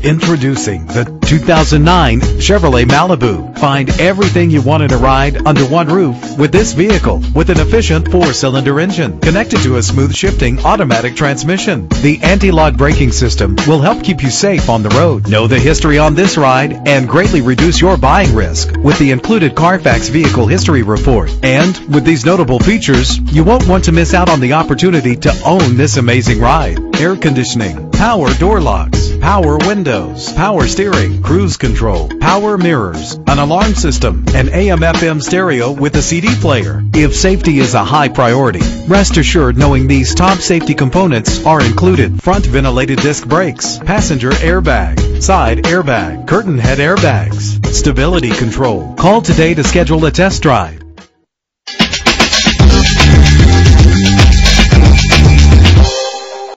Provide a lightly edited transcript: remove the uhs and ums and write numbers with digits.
Introducing the 2009 Chevrolet Malibu. Find everything you want in a ride under one roof with this vehicle, with an efficient 4-cylinder engine connected to a smooth shifting automatic transmission. The anti-lock braking system will help keep you safe on the road. Know the history on this ride and greatly reduce your buying risk with the included Carfax Vehicle History Report. And with these notable features, you won't want to miss out on the opportunity to own this amazing ride. Air conditioning, power door locks, power windows, power steering, cruise control, power mirrors, an alarm system, an AM/FM stereo with a CD player. If safety is a high priority, rest assured knowing these top safety components are included: front ventilated disc brakes, passenger airbag, side airbag, curtain head airbags, stability control. Call today to schedule a test drive.